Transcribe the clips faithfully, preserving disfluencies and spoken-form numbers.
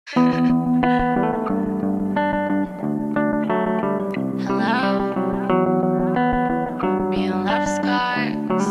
Hello, real love scars.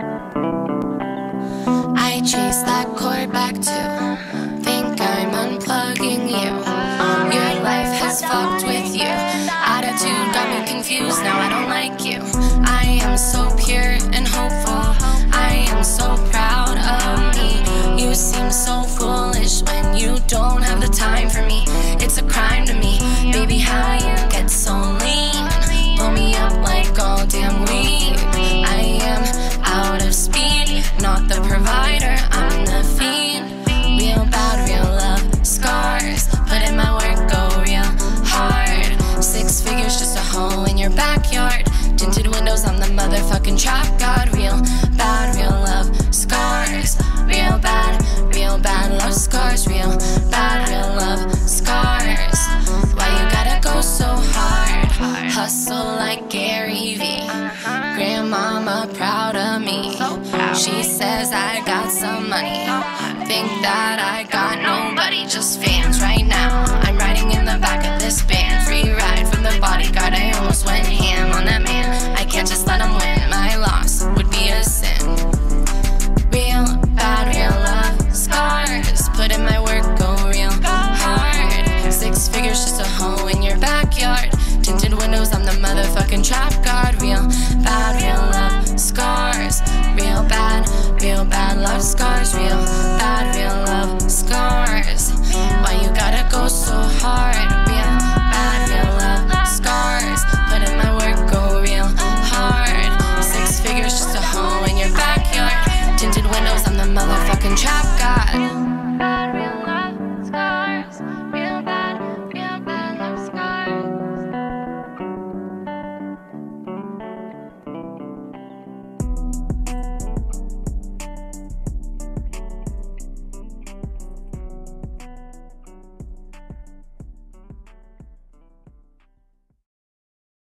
I chase that chord back to think I'm unplugging you. Your life has fucked with you. Attitude got me confused, now I don't like you. I am so pure and hopeful, I am so proud of me. You seem so foolish when you don't have the time for me. It's a crime to me, baby, how you get so lean. Blow me up like all damn weed. I am out of speed, not the provider, I'm the fiend. Real bad, real love scars. Put in my work, go real hard. Six figures, just a hole in your backyard. Tinted windows, I'm the motherfucking trap god. Real bad, real love scars. Real bad, real bad love scars. Real bad, real love scars. Why you gotta go so hard? Hustle like Gary V. Grandmama proud of me. She says I got some money. Think that I got nobody, just fake.